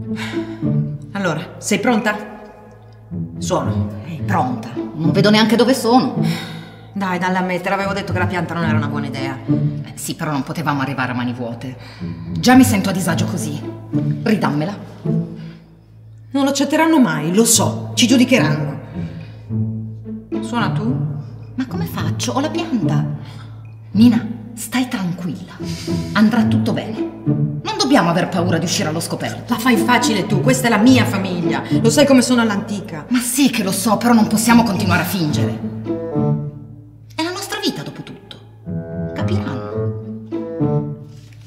Allora, sei pronta? Sono. Pronta. Non vedo neanche dove sono. Dai, dalla me, te l'avevo detto che la pianta non era una buona idea. Sì, però non potevamo arrivare a mani vuote. Già mi sento a disagio così. Ridammela. Non lo accetteranno mai, lo so, ci giudicheranno. Suona tu? Ma come faccio? Ho la pianta. Nina, stai tranquilla. Andrà tutto bene. Non dobbiamo aver paura di uscire allo scoperto. La fai facile tu, questa è la mia famiglia. Lo sai come sono all'antica. Ma sì che lo so, però non possiamo continuare a fingere. È la nostra vita, dopo tutto. Capiranno.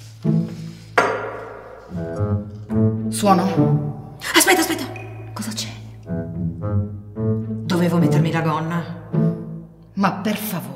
Suono. Aspetta. Cosa c'è? Dovevo mettermi la gonna. Ma per favore.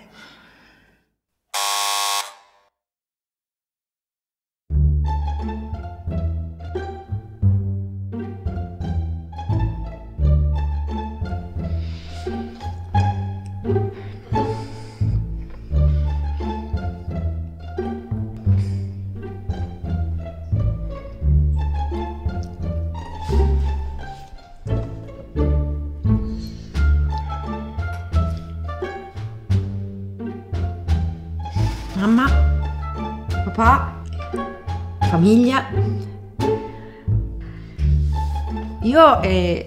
Mamma, papà, famiglia. Io e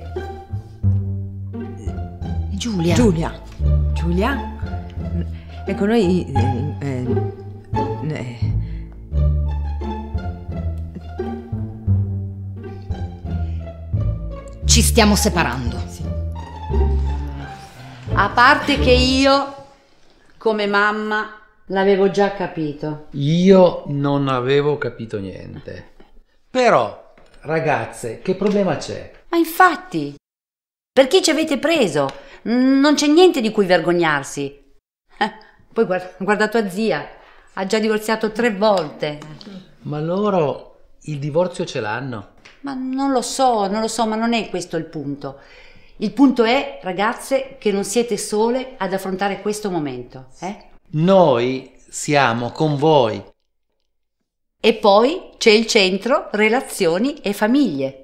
Giulia. Giulia. Ecco, noi Ci stiamo separando. sì. A parte che io, come mamma, l'avevo già capito. Io non avevo capito niente. Però, ragazze, che problema c'è? Ma infatti, per chi ci avete preso? Non c'è niente di cui vergognarsi. Poi guarda tua zia, ha già divorziato 3 volte. Ma loro il divorzio ce l'hanno? Ma non lo so, ma non è questo il punto. Il punto è, ragazze, che non siete sole ad affrontare questo momento, Noi siamo con voi. E poi c'è il centro Relazioni e Famiglie.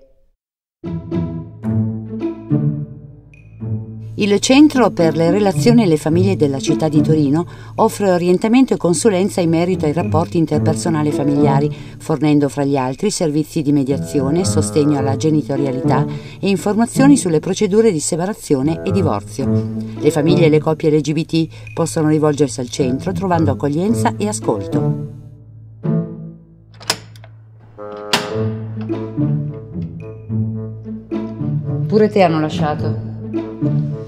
Il Centro per le Relazioni e le Famiglie della città di Torino offre orientamento e consulenza in merito ai rapporti interpersonali e familiari, fornendo fra gli altri servizi di mediazione, sostegno alla genitorialità e informazioni sulle procedure di separazione e divorzio. Le famiglie e le coppie LGBT possono rivolgersi al centro trovando accoglienza e ascolto. Pure te hanno lasciato.